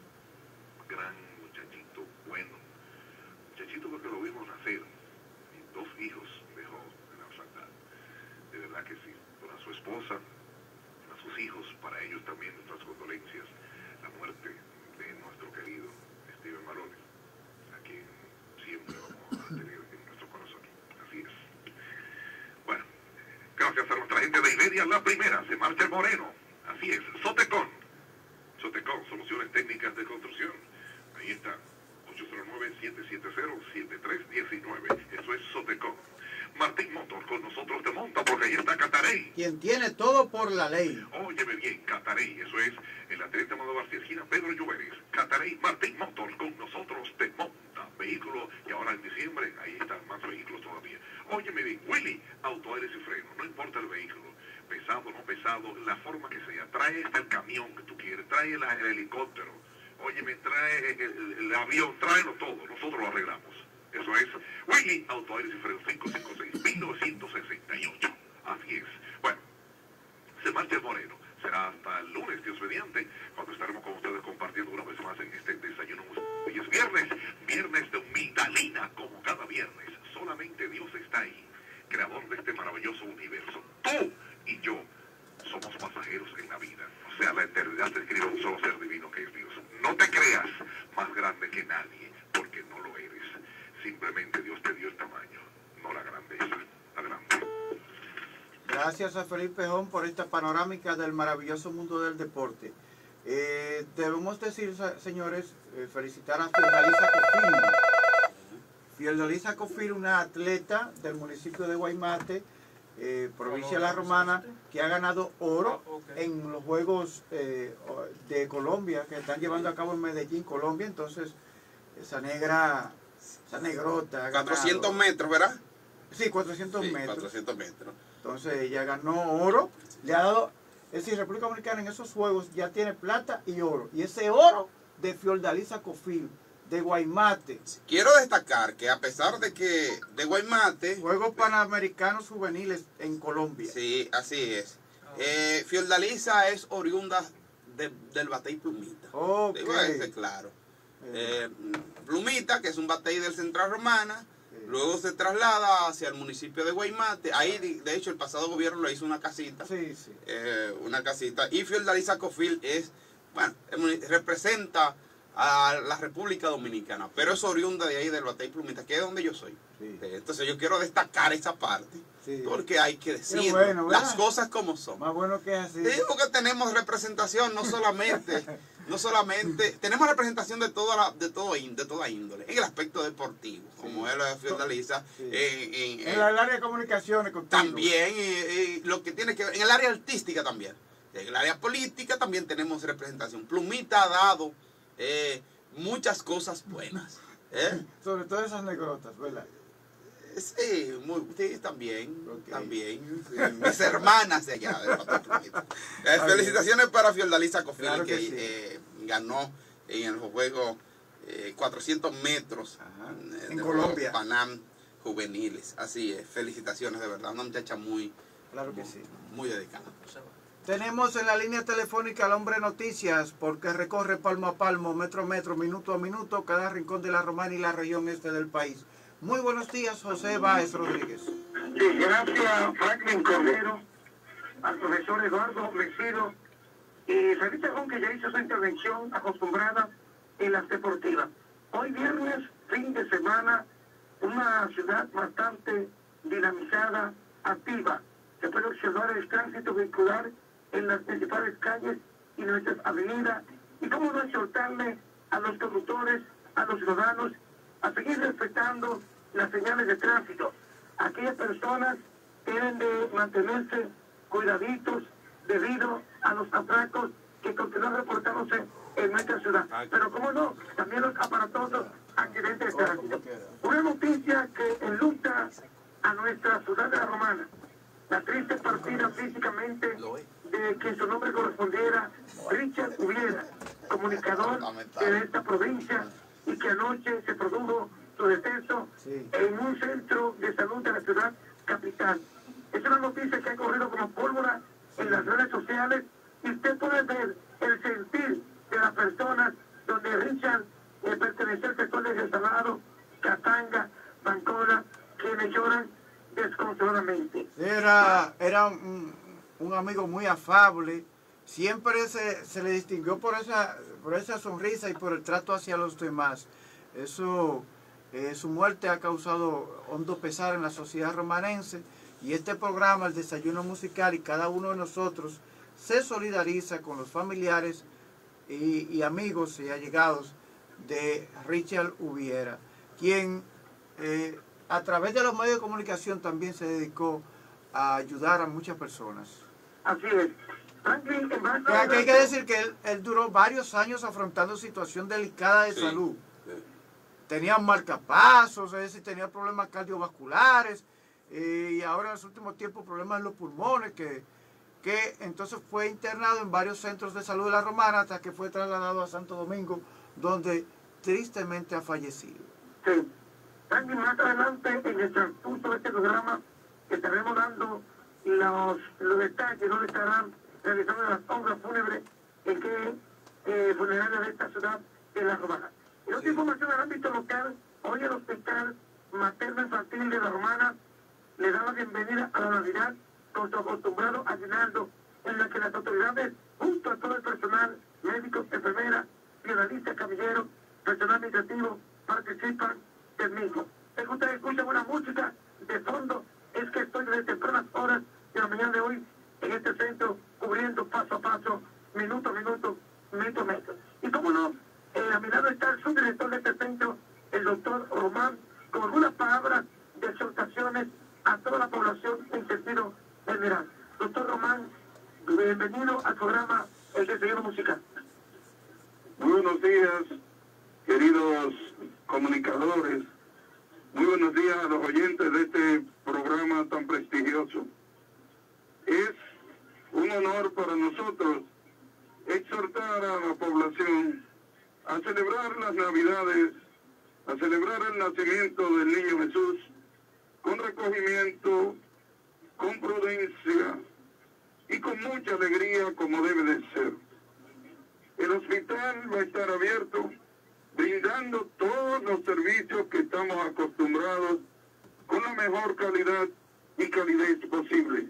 gran muchachito bueno, muchachito porque lo vimos nacer, y dos hijos dejó en la orfandad, de verdad que sí, para su esposa, a sus hijos, para ellos también nuestras condolencias, la muerte de nuestro querido Steven Maloney, a quien siempre vamos a tener en nuestro corazón, así es. Bueno, gracias a nuestra gente de Iberia, la primera, se marcha el Moreno, así es, Sotecon, Sotecon, soluciones técnicas de construcción, ahí está, ocho cero nueve, siete siete cero, siete tres uno nueve, eso es Sotecon. Martín Motor, con nosotros te monta porque ahí está Catarey. Quien tiene todo por la ley. Óyeme bien, Catarey, eso es en la treinta Mado García, esquina Pedro Lluveres. Catarey, Martín Motor, con nosotros te monta. Vehículo, y ahora en diciembre, ahí están más vehículos todavía. Óyeme bien, Willy, auto, aires y freno, no importa el vehículo, pesado, no pesado, la forma que sea, trae hasta el camión que tú quieres, trae el, el helicóptero, óyeme, trae el, el, el avión, tráelo todo, nosotros lo arreglamos. Eso es Willy, auto, aires y freno, cinco cinco seis, mil novecientos sesenta y ocho. Así es. Bueno, se marcha el Moreno. Será hasta el lunes, Dios mediante, cuando estaremos con ustedes compartiendo una vez más en este desayuno. Hoy es viernes, viernes de humildalina, como cada viernes. Solamente Dios está ahí, creador de este maravilloso universo. Tú y yo somos pasajeros en la vida. O sea, la eternidad se escribe un solo ser divino que es Dios. No te creas más grande que nadie, porque no lo eres. Simplemente Dios te dio el tamaño, no la grandeza. Adelante. Gracias a Felipe Jón por esta panorámica del maravilloso mundo del deporte. Eh, debemos decir, señores, eh, felicitar a Fiordalisa Cofil. Fiordalisa Cofil, una atleta del municipio de Guaymate, eh, provincia de La Romana, que ha ganado oro oh, okay. en los Juegos eh, de Colombia, que están llevando a cabo en Medellín, Colombia. Entonces, esa negra... Esa negrota. cuatrocientos metros, ¿verdad? Sí, cuatrocientos sí, metros. cuatrocientos metros. Entonces ella ganó oro. Le ha dado, es decir, República Dominicana en esos juegos ya tiene plata y oro. Y ese oro de Fiordalisa Cofil, de Guaymate. Quiero destacar que a pesar de que de Guaymate... Juegos Panamericanos Juveniles en Colombia. Sí, así es. Eh, Fiordalisa es oriunda de, del batey Plumita. Ok. Digo, ese, claro. Eh, Plumita, que es un batey del Central Romana, luego se traslada hacia el municipio de Guaymate. Ahí, de, de hecho, el pasado gobierno le hizo una casita. Sí, sí. Eh, una casita. Y Fiordalisa Cofil es, bueno, representa a la República Dominicana, pero es oriunda de ahí del Batey Plumita, que es donde yo soy. Sí. Entonces yo quiero destacar esa parte, sí, porque hay que decir bueno, las cosas como son. Más bueno que así. Sí, porque tenemos representación, no solamente, no solamente, tenemos representación de toda la, de todo de toda índole, en el aspecto deportivo, sí, como es la Fiordalisa, sí, en, en, en, en el área de comunicaciones contigo. También, y, y lo que tiene que ver, en el área artística también, en el área política también tenemos representación. Plumita ha dado eh, muchas cosas buenas. ¿eh? Sobre todo esas anécdotas, ¿verdad? Sí, muy, sí, también, okay. también. Sí, mis hermanas de allá, de Plumita. Eh, felicitaciones para Fiordalisa Cofil, claro que, que sí. eh, ganó en el juego eh, cuatrocientos metros eh, en Colombia. Panam juveniles. Así es, felicitaciones de verdad, una muchacha muy, claro que sí, muy dedicada. Tenemos en la línea telefónica al hombre noticias, porque recorre palmo a palmo, metro a metro, minuto a minuto, cada rincón de la Romana y la región este del país. Muy buenos días, José Báez Rodríguez. Sí, gracias Franklin Cordero, al profesor Eduardo Mesido y Revista Ron, que ya hizo su intervención acostumbrada en las deportivas. Hoy viernes, fin de semana, una ciudad bastante dinamizada, activa. Se puede observar el tránsito vehicular en las principales calles y nuestras avenidas, y cómo no exhortarle a los conductores, a los ciudadanos, a seguir respetando las señales de tránsito. Aquellas personas deben de mantenerse cuidaditos debido a los atracos que continúan reportándose en nuestra ciudad. Pero cómo no, también los aparatosos accidentes de tránsito. Una noticia que enluta a nuestra ciudad de la Romana. La triste partida físicamente de que su nombre correspondiera Richard Ubiera, comunicador de esta provincia, y que anoche se produjo su deceso sí. en un centro de salud de la ciudad capital. Es una noticia que ha corrido como pólvora sí. en las redes sociales, y usted puede ver el sentir de las personas donde Richard eh, pertenecía al sector de Salado, Catanga, Bancola, quienes lloran desconsoladamente. Era, era un, un amigo muy afable, siempre se, se le distinguió por esa, por esa sonrisa y por el trato hacia los demás. Eso, eh, su muerte ha causado hondo pesar en la sociedad romanense, y este programa, el Desayuno Musical, y cada uno de nosotros se solidariza con los familiares y, y amigos y allegados de Richard Ubiera, quien eh, a través de los medios de comunicación también se dedicó a ayudar a muchas personas. Así es. Franklin, que aquí hay que decir que él, él duró varios años afrontando situación delicada de sí, salud. Sí. Tenía marcapasos, es decir, tenía problemas cardiovasculares, eh, y ahora en los últimos tiempos problemas en los pulmones, que, que entonces fue internado en varios centros de salud de la Romana hasta que fue trasladado a Santo Domingo, donde tristemente ha fallecido. Sí. Franklin, más adelante en el transcurso de este programa estaremos dando los, los detalles donde estarán realizando las obras fúnebres en que eh, funerarias de esta ciudad de la Romana. En otra información del ámbito local, hoy el Hospital Materno Infantil de la Romana le da la bienvenida a la Navidad con su acostumbrado aguinaldo, en la que las autoridades, junto a todo el personal, médicos, enfermeras, periodistas, camilleros, personal administrativo, participan del mismo. Es que ustedes escuchan una música de fondo, es que estoy desde tempranas horas de la mañana de hoy en este centro, cubriendo paso a paso, minuto a minuto, metro a metro. Y cómo no, eh, a mi lado está el subdirector de este centro, el doctor Román, con algunas palabras de exhortaciones a toda la población en sentido general. Doctor Román, bienvenido al programa El Desayuno Musical. Muy buenos días, queridos comunicadores. Muy buenos días a los oyentes de este programa tan prestigioso. Es un honor para nosotros exhortar a la población a celebrar las Navidades, a celebrar el nacimiento del Niño Jesús con recogimiento, con prudencia y con mucha alegría, como debe de ser. El hospital va a estar abierto, brindando todos los servicios que estamos acostumbrados con la mejor calidad y calidez posible.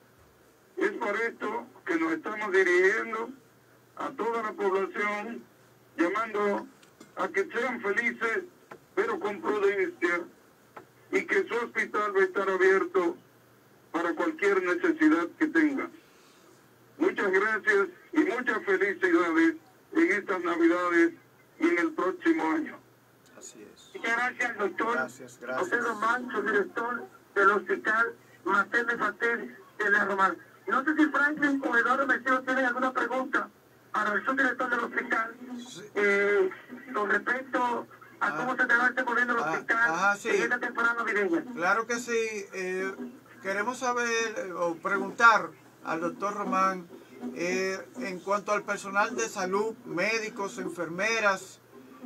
Es por esto que nos estamos dirigiendo a toda la población, llamando a que sean felices, pero con prudencia, y que su hospital va a estar abierto para cualquier necesidad que tenga. Muchas gracias y muchas felicidades en estas Navidades y en el próximo año. Así es. Muchas gracias, doctor Gracias, gracias. José Román, su director del Hospital Mater de Fatel de la Román. No sé si Franklin o Eduardo Mesido tienen alguna pregunta para el subdirector del hospital eh, con respecto a Ah. cómo se te va desenvolviendo el Ah, hospital ajá, sí. en esta temporada navideña. Claro que sí. Eh, queremos saber eh, o preguntar al doctor Román eh, en cuanto al personal de salud, médicos, enfermeras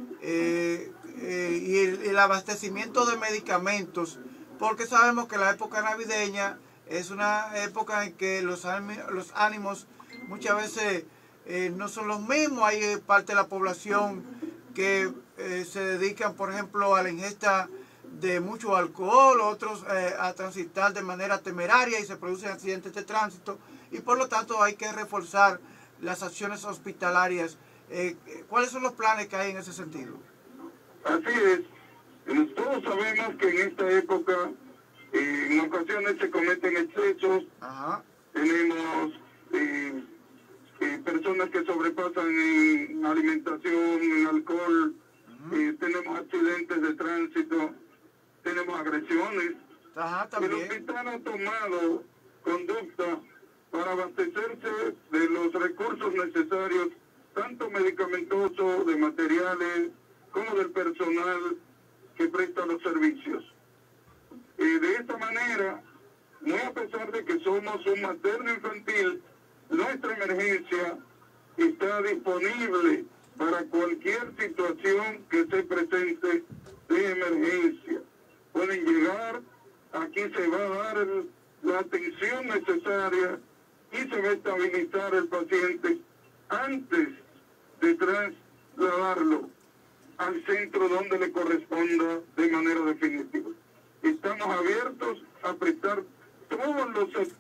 eh, eh, y el, el abastecimiento de medicamentos, porque sabemos que la época navideña es una época en que los, los ánimos muchas veces eh, no son los mismos. Hay parte de la población que eh, se dedican, por ejemplo, a la ingesta de mucho alcohol, otros eh, a transitar de manera temeraria y se producen accidentes de tránsito, y por lo tanto hay que reforzar las acciones hospitalarias. Eh, ¿Cuáles son los planes que hay en ese sentido? Así es. Eh, Todos sabemos que en esta época eh, en ocasiones se cometen excesos. Ajá. Tenemos eh, eh, personas que sobrepasan en alimentación, en alcohol, Uh-huh. eh, tenemos accidentes de tránsito, tenemos agresiones. Ajá, El también. hospital ha tomado conducta para abastecerse de los recursos necesarios, tanto medicamentosos, de materiales, como del personal que presta los servicios. Eh, de esta manera, muy a pesar de que somos un materno infantil, nuestra emergencia está disponible para cualquier situación que se presente de emergencia. Pueden llegar, aquí se va a dar el, la atención necesaria y se va a estabilizar el paciente antes de trasladarlo al centro donde le corresponda de manera definitiva. Estamos abiertos a prestar todos los servicios.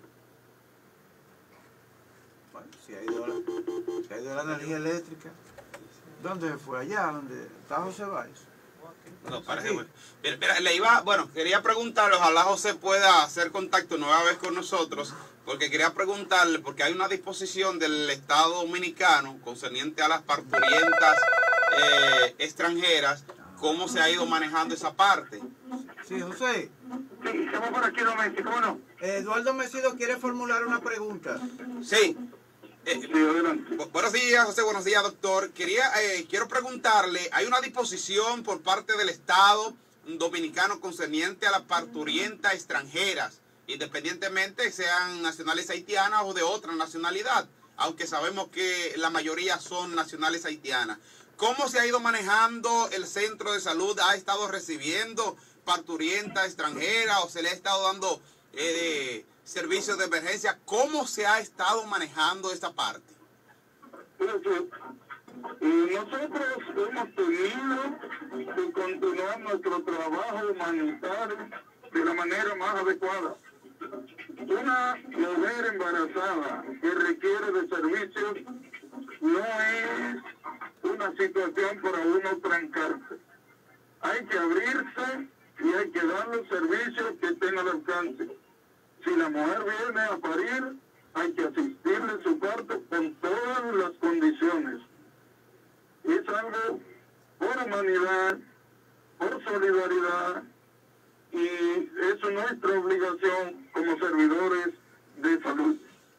Bueno, si ha ido la, si ha ido la energía eléctrica, ¿dónde fue? Allá, donde está José Báez. No, parece Sí. bueno. Mira, mira, le iba, bueno, quería preguntarle, ojalá José pueda hacer contacto nueva vez con nosotros, porque quería preguntarle, porque hay una disposición del Estado Dominicano concerniente a las parturientas eh, extranjeras, cómo se ha ido manejando esa parte. Sí, José. Sí, estamos por aquí, don Messi, ¿cómo no? Eduardo Mesido quiere formular una pregunta. Sí. Eh, Sí, adelante. Bu- Buenos días, José. Buenos días, doctor. Quería, eh, quiero preguntarle, ¿hay una disposición por parte del Estado Dominicano concerniente a las parturientas extranjeras, independientemente sean nacionales haitianas o de otra nacionalidad, aunque sabemos que la mayoría son nacionales haitianas? ¿Cómo se ha ido manejando el centro de salud? ¿Ha estado recibiendo parturientas extranjeras o se le ha estado dando eh, servicios de emergencia? ¿Cómo se ha estado manejando esta parte? Gracias. Y nosotros hemos tenido que continuar nuestro trabajo humanitario de la manera más adecuada. Una mujer embarazada que requiere de servicios no es una situación para uno trancarse. Hay que abrirse y hay que dar los servicios que estén al alcance. Si la mujer viene a parir, hay que asistirle en su parto con todas las condiciones. Es algo por humanidad, por solidaridad, y es nuestra obligación como servidores de salud.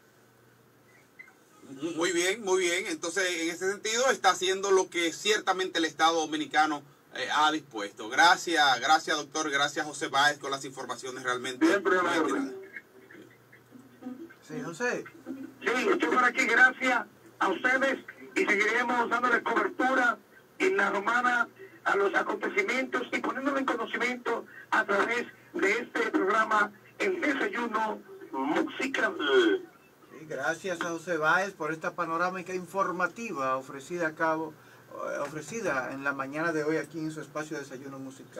Muy bien, muy bien. Entonces, en ese sentido, está haciendo lo que ciertamente el Estado Dominicano eh, ha dispuesto. Gracias, gracias, doctor. Gracias, José Báez, con las informaciones realmente. Siempre a la muy orden. atinadas. Sí, José. Sí, estoy por aquí, gracias a ustedes, y seguiremos dándoles cobertura en la romana a los acontecimientos y poniéndolo en conocimiento a través de este programa, El Desayuno Musical. Sí, gracias a José Báez por esta panorámica informativa ofrecida a cabo, eh, ofrecida en la mañana de hoy aquí en su espacio de Desayuno Musical.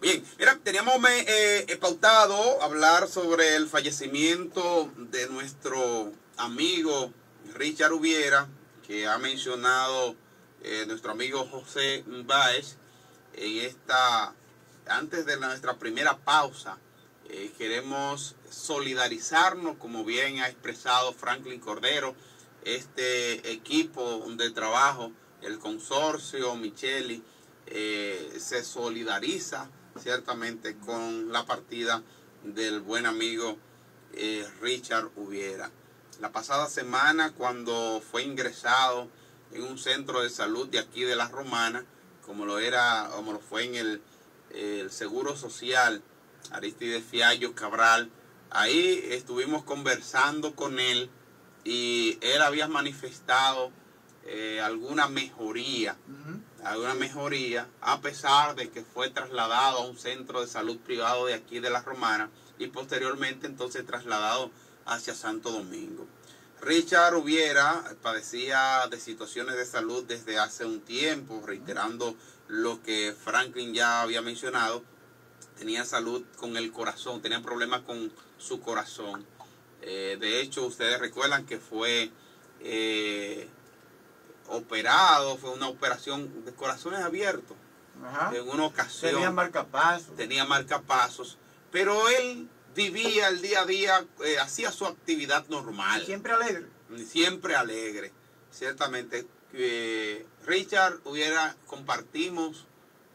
Bien, mira, teníamos eh, pautado hablar sobre el fallecimiento de nuestro amigo Richard Ubiera, que ha mencionado eh, nuestro amigo José Báez en esta, antes de nuestra primera pausa. Eh, queremos solidarizarnos, como bien ha expresado Franklin Cordero, este equipo de trabajo, el consorcio Micheli, eh, se solidariza ciertamente con la partida del buen amigo eh, Richard Ubiera. La pasada semana, cuando fue ingresado en un centro de salud de aquí de La Romana, como lo era, como lo fue en el, el Seguro Social Aristides Fiallo Cabral, ahí estuvimos conversando con él y él había manifestado eh, alguna mejoría, uh-huh. alguna mejoría, a pesar de que fue trasladado a un centro de salud privado de aquí de La Romana y posteriormente entonces trasladado hacia Santo Domingo. Richard Ubiera padecía de situaciones de salud desde hace un tiempo, reiterando lo que Franklin ya había mencionado. Tenía salud con el corazón, tenía problemas con su corazón. Eh, de hecho, ustedes recuerdan que fue eh, operado, fue una operación de corazones abiertos. Ajá. En una ocasión. Tenía marcapasos. Tenía marcapasos, pero él vivía el día a día, eh, hacía su actividad normal. Y siempre alegre. Siempre alegre, ciertamente. Eh, Richard Ubiera, compartimos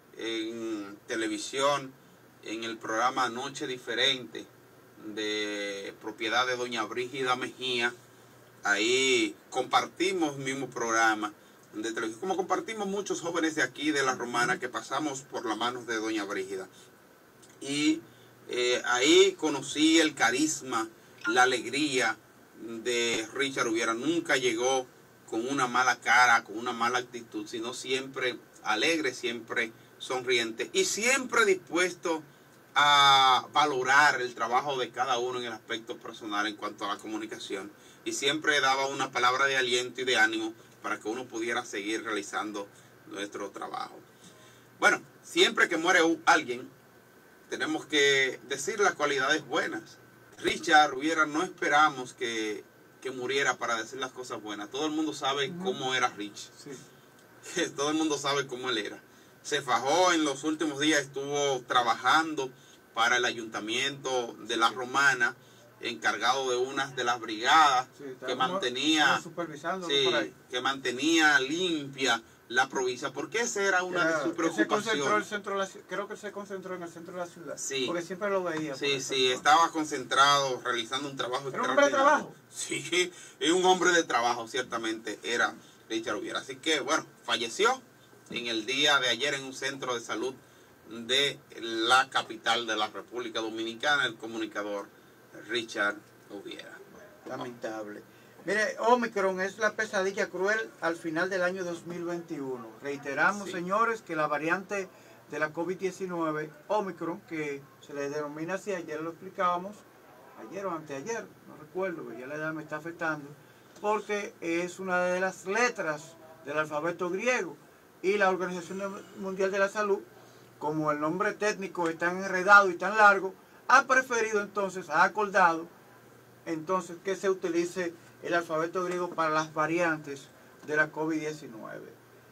en televisión, en el programa Noche Diferente, de propiedad de doña Brígida Mejía. Ahí compartimos el mismo programa de televisión, como compartimos muchos jóvenes de aquí de La Romana que pasamos por las manos de doña Brígida. Y eh, ahí conocí el carisma, la alegría de Richard Ubiera. Nunca llegó con una mala cara, con una mala actitud, sino siempre alegre, siempre sonriente y siempre dispuesto a valorar el trabajo de cada uno en el aspecto personal en cuanto a la comunicación, y siempre daba una palabra de aliento y de ánimo para que uno pudiera seguir realizando nuestro trabajo. Bueno, siempre que muere alguien tenemos que decir las cualidades buenas. Richard Ubiera no esperamos que, que muriera para decir las cosas buenas. Todo el mundo sabe uh-huh. cómo era Rich. Sí. Todo el mundo sabe cómo él era. Se fajó en los últimos días, estuvo trabajando para el ayuntamiento de La Romana, encargado de unas de las brigadas sí, que mantenía supervisando sí, por ahí. que mantenía limpia la provincia, porque esa era una ya, de sus preocupaciones. Se centro de la, creo que se concentró en el centro de la ciudad, sí. porque siempre lo veía. Sí, sí, estaba concentrado, realizando un trabajo. ¿Era un hombre de trabajo? Sí, es un hombre de trabajo, ciertamente era Richard Ubiera. Así que, bueno, falleció en el día de ayer en un centro de salud de la capital de la República Dominicana, el comunicador Richard Ubiera. Lamentable. Mire, Omicron es la pesadilla cruel al final del año dos mil veintiuno. Reiteramos, sí. señores, que la variante de la COVID diecinueve, Omicron, que se le denomina así, ayer lo explicábamos, ayer o anteayer, no recuerdo, pero ya la edad me está afectando, porque es una de las letras del alfabeto griego, y la Organización Mundial de la Salud, como el nombre técnico es tan enredado y tan largo, ha preferido entonces, ha acordado entonces que se utilice el alfabeto griego para las variantes de la COVID diecinueve.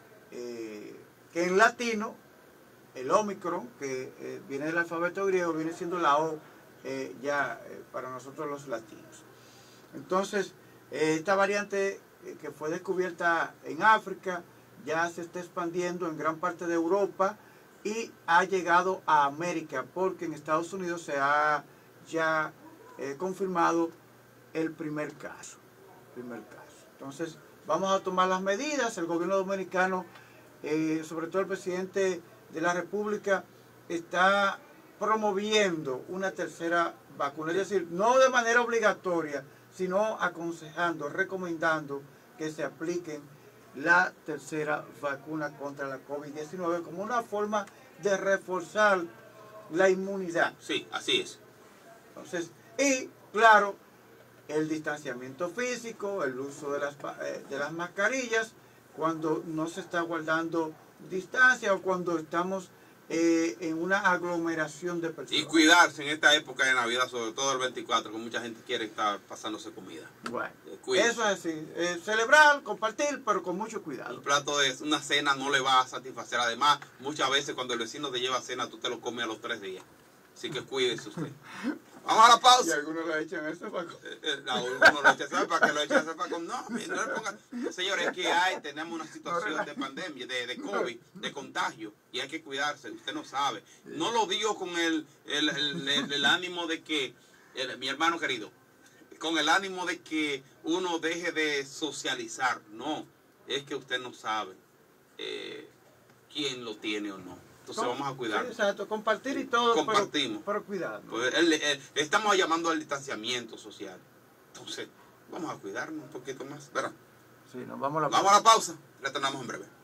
Eh, que en latino, el Omicron, que eh, viene del alfabeto griego, viene siendo la O eh, ya eh, para nosotros los latinos. Entonces, eh, esta variante eh, que fue descubierta en África, ya se está expandiendo en gran parte de Europa y ha llegado a América, porque en Estados Unidos se ha ya eh, confirmado el primer caso. Primer caso. Entonces, vamos a tomar las medidas. El gobierno dominicano, eh, sobre todo el presidente de la República, está promoviendo una tercera vacuna. Es decir, no de manera obligatoria, sino aconsejando, recomendando que se apliquen la tercera vacuna contra la COVID diecinueve como una forma de reforzar la inmunidad. Sí, así es. Entonces, y claro, el distanciamiento físico, el uso de las, de las mascarillas, cuando no se está guardando distancia o cuando estamos eh, en una aglomeración de personas. Y cuidarse en esta época de Navidad, sobre todo el veinticuatro, que mucha gente quiere estar pasándose comida. Bueno, Cuídense. eso es así. Eh, celebrar, compartir, pero con mucho cuidado. Un plato de una cena no le va a satisfacer. Además, muchas veces cuando el vecino te lleva cena, tú te lo comes a los tres días. Así que cuídese usted. Vamos a la Y pausa. algunos le echan eso para... Eh, eh, no, uno lo echa, ¿sabe para qué lo echa? ¿Sabe para no, no le pongan. Señores, es que hay, tenemos una situación de pandemia, de, de COVID, de contagio, y hay que cuidarse, usted no sabe. No lo digo con el, el, el, el, el ánimo de que, el, mi hermano querido, con el ánimo de que uno deje de socializar, no, es que usted no sabe eh, quién lo tiene o no. Entonces vamos a cuidarnos. Sí, exacto, compartir y todo, Compartimos. pero, pero cuidarnos. Pues él- él- estamos llamando al distanciamiento social. Entonces, vamos a cuidarnos un poquito más. ¿Verdad? Sí, nos vamos a la Vamos a la pausa. Retornamos en breve.